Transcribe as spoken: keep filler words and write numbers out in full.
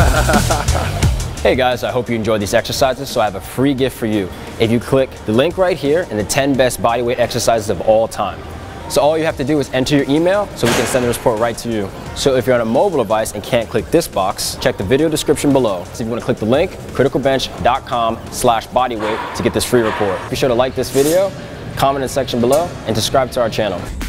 Hey guys, I hope you enjoyed these exercises, so I have a free gift for you. If you click the link right here and the ten best bodyweight exercises of all time. So all you have to do is enter your email so we can send the report right to you. So if you're on a mobile device and can't click this box, check the video description below. So if you want to click the link, criticalbench.com slash bodyweight to get this free report. Be sure to like this video, comment in the section below, and subscribe to our channel.